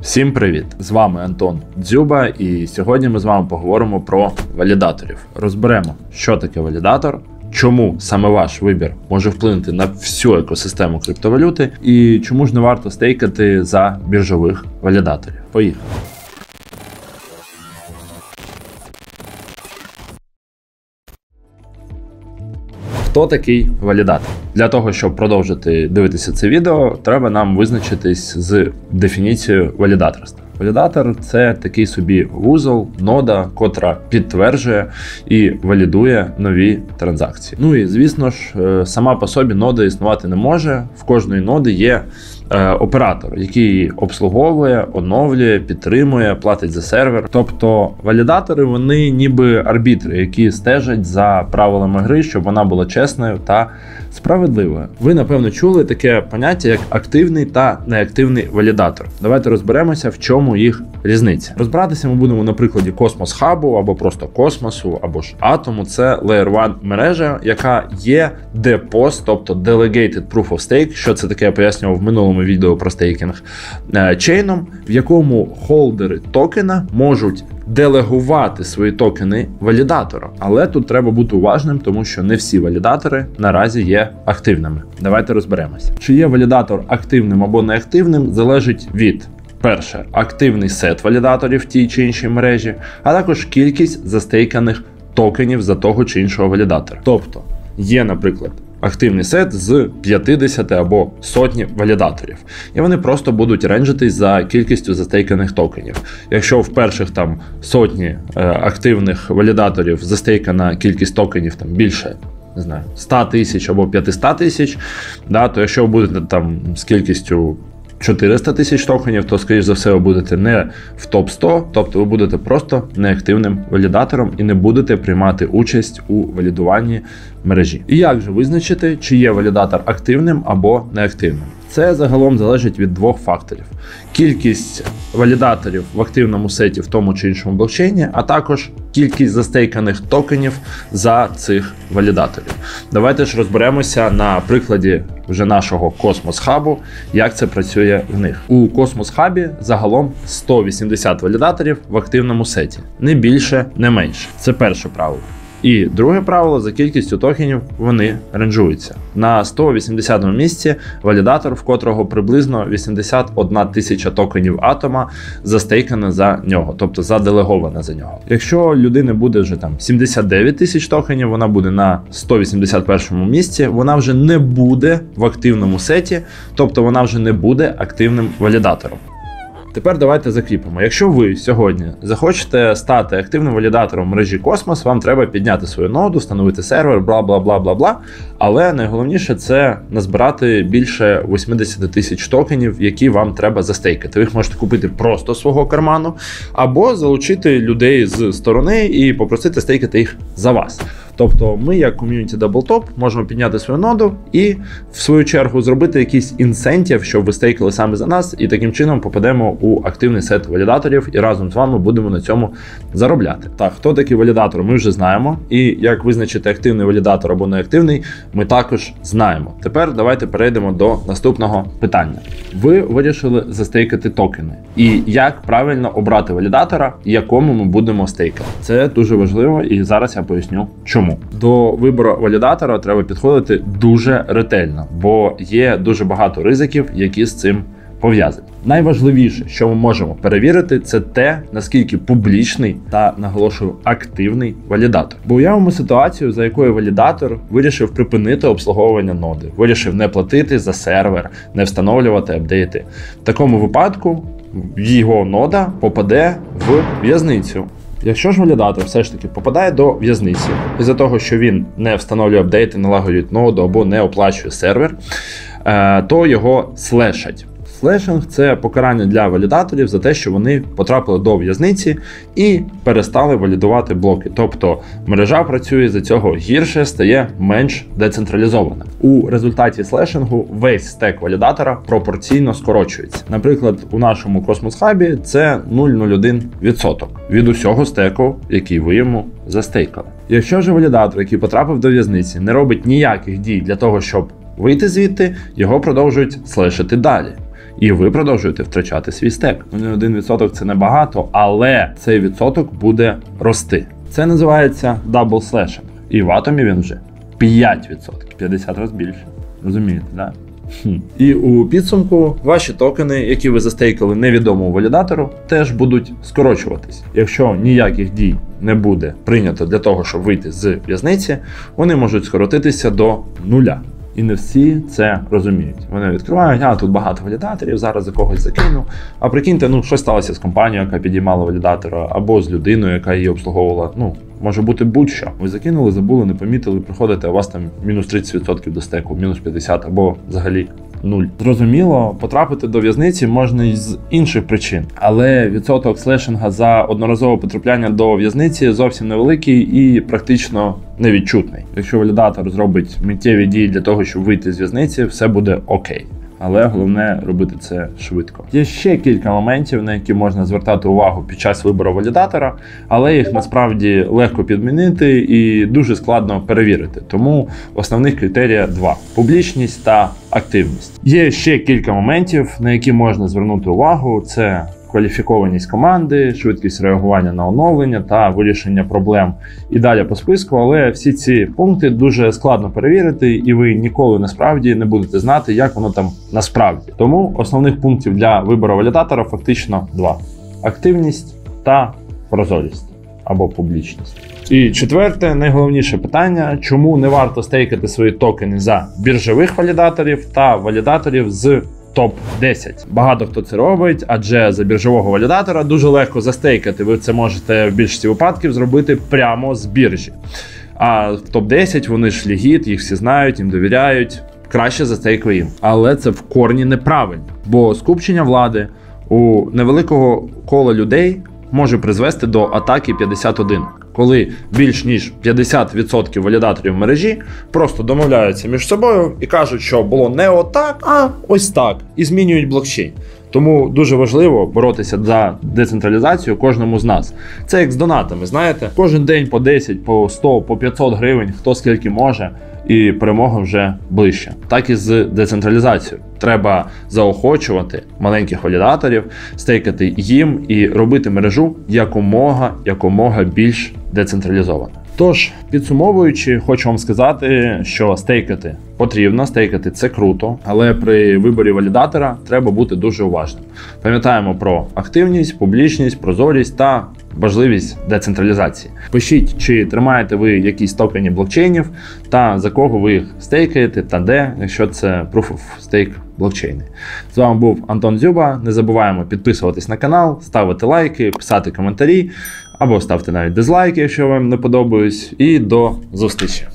Всім привіт! З вами Антон Дзюба, і сьогодні ми з вами поговоримо про валідаторів. Розберемо, що таке валідатор, чому саме ваш вибір може вплинути на всю екосистему криптовалюти і чому ж не варто стейкати за біржових валідаторів. Поїхали! Хто такий валідатор? Для того, щоб продовжити дивитися це відео, треба нам визначитись з дефініцією валідаторства. Валідатор – це такий собі вузол, нода, котра підтверджує і валідує нові транзакції. Ну і, звісно ж, сама по собі нода існувати не може. В кожної ноди є оператор, який її обслуговує, оновлює, підтримує, платить за сервер. Тобто валідатори, вони ніби арбітри, які стежать за правилами гри, щоб вона була чесною та справедливою. Ви, напевно, чули таке поняття, як активний та неактивний валідатор. Давайте розберемося, в чому їх різниця. Розбиратися ми будемо на прикладі Cosmos Hub, або просто Космосу, або ж Атому. Це Layer 1 мережа, яка є DPoS, тобто Delegated Proof of Stake. Що це таке, я пояснював в минулому відео про стейкінг. Чейном, в якому холдери токена можуть делегувати свої токени валідатору. Але тут треба бути уважним, тому що не всі валідатори наразі є активними. Давайте розберемося. Чи є валідатор активним або неактивним, залежить від: перше, активний сет валідаторів в тій чи іншій мережі, а також кількість застейканих токенів за того чи іншого валідатора. Тобто, є, наприклад, активний сет з 50 або сотні валідаторів. І вони просто будуть ренджитись за кількістю застейканих токенів. Якщо в перших там сотні активних валідаторів застейкана кількість токенів там більше, не знаю, 100 тисяч або 500 тисяч, да, то якщо ви будете там з кількістю 400 тисяч токенів, то, скоріш за все, ви будете не в топ-100, тобто ви будете просто неактивним валідатором і не будете приймати участь у валідуванні мережі. І як же визначити, чи є валідатор активним або неактивним? Це загалом залежить від двох факторів: кількість валідаторів в активному сеті в тому чи іншому блокчейні, а також кількість застейканих токенів за цих валідаторів. Давайте ж розберемося на прикладі вже нашого Cosmos Hub, як це працює в них. У Cosmos Hub загалом 180 валідаторів в активному сеті. Не більше, не менше. Це перше правило. І друге правило: за кількістю токенів вони ренджуються. На 180-му місці валідатор, в котрого приблизно 81 тисяча токенів атома застейкана за нього, тобто заделегована за нього. Якщо людини буде вже там 79 тисяч токенів, вона буде на 181-му місці, вона вже не буде в активному сеті, тобто вона вже не буде активним валідатором. Тепер давайте закріпимо. Якщо ви сьогодні захочете стати активним валідатором мережі Космос, вам треба підняти свою ноду, встановити сервер, бла-бла-бла-бла-бла. Але найголовніше – це назбирати більше 80 тисяч токенів, які вам треба застейкати. Ви їх можете купити просто з свого карману, або залучити людей з сторони і попросити стейкати їх за вас. Тобто ми, як ком'юніті Даблтоп, можемо підняти свою ноду і, в свою чергу, зробити якийсь інсентів, щоб ви стейкали саме за нас, і таким чином попадемо у активний сет валідаторів і разом з вами будемо на цьому заробляти. Так, хто такий валідатор, ми вже знаємо. І як визначити активний валідатор або неактивний, ми також знаємо. Тепер давайте перейдемо до наступного питання. Ви вирішили застейкати токени. І як правильно обрати валідатора, якому ми будемо стейкати? Це дуже важливо, і зараз я поясню, чому. До вибору валідатора треба підходити дуже ретельно, бо є дуже багато ризиків, які з цим пов'язані. Найважливіше, що ми можемо перевірити, це те, наскільки публічний та, наголошую, активний валідатор. Бо уявимо ситуацію, за якою валідатор вирішив припинити обслуговування ноди, вирішив не платити за сервер, не встановлювати апдейти. В такому випадку його нода попаде в в'язницю. Якщо ж валідатор все ж таки попадає до в'язниці із-за того, що він не встановлює апдейти, не лагодить ноду або не оплачує сервер, то його слешать. Слешинг – це покарання для валідаторів за те, що вони потрапили до в'язниці і перестали валідувати блоки. Тобто мережа працює за цього гірше, стає менш децентралізована. У результаті слешингу весь стек валідатора пропорційно скорочується. Наприклад, у нашому Cosmos Hub це 0,01% від усього стеку, який ви йому застейкали. Якщо ж валідатор, який потрапив до в'язниці, не робить ніяких дій для того, щоб вийти звідти, його продовжують слешити далі. І ви продовжуєте втрачати свій стек. 1% це небагато, але цей відсоток буде рости. Це називається double slashing. І в атомі він вже 5%. 50 разів більше. Розумієте, так? І у підсумку ваші токени, які ви застейкали невідомому валідатору, теж будуть скорочуватись. Якщо ніяких дій не буде прийнято для того, щоб вийти з в'язниці, вони можуть скоротитися до нуля. І не всі це розуміють. Вони відкривають, тут багато валідаторів, зараз за когось закину. А прикиньте, щось сталося з компанією, яка підіймала валідатора, або з людиною, яка її обслуговувала. Може бути будь-що. Ви закинули, забули, не помітили, приходите, а у вас там мінус 30% до стеку, мінус 50% або взагалі 0. Зрозуміло, потрапити до в'язниці можна і з інших причин. Але відсоток слешинга за одноразове потрапляння до в'язниці зовсім невеликий і практично невідчутний. Якщо валідатор зробить миттєві дії для того, щоб вийти з в'язниці, все буде окей. Але головне робити це швидко. Є ще кілька моментів, на які можна звертати увагу під час вибору валідатора, але їх насправді легко підмінити і дуже складно перевірити. Тому основних критерія два: публічність та активність. Є ще кілька моментів, на які можна звернути увагу. Це кваліфікованість команди, швидкість реагування на оновлення та вирішення проблем. І далі по списку, але всі ці пункти дуже складно перевірити, і ви ніколи насправді не будете знати, як воно там насправді. Тому основних пунктів для вибору валідатора фактично два: активність та прозорість або публічність. І четверте, найголовніше питання: чому не варто стейкати свої токени за біржових валідаторів та валідаторів з топ-10. Багато хто це робить, адже за біржового валідатора дуже легко застейкати. Ви це можете в більшості випадків зробити прямо з біржі. А в топ-10 вони ж легіт, їх всі знають, їм довіряють. Краще застейкуй їм. Але це в корні неправильно. Бо скупчення влади у невеликого кола людей може призвести до атаки 51. Коли більш ніж 50% валідаторів в мережі просто домовляються між собою і кажуть, що було не отак, а ось так, і змінюють блокчейн. Тому дуже важливо боротися за децентралізацію кожному з нас. Це як з донатами, знаєте, кожен день по 10, по 100, по 500 гривень, хто скільки може, і перемога вже ближче. Так і з децентралізацією. Треба заохочувати маленьких валідаторів, стейкати їм і робити мережу якомога більш децентралізовано. Тож, підсумовуючи, хочу вам сказати, що стейкати потрібно, стейкати це круто, але при виборі валідатора треба бути дуже уважним. Пам'ятаємо про активність, публічність, прозорість та важливість децентралізації. Пишіть, чи тримаєте ви якісь токені блокчейнів, та за кого ви їх стейкаєте, та де, якщо це Proof of Stake блокчейни. З вами був Антон Дзюба. Не забуваємо підписуватись на канал, ставити лайки, писати коментарі, або ставте навіть дизлайки, якщо вам не подобаюсь. І до зустрічі!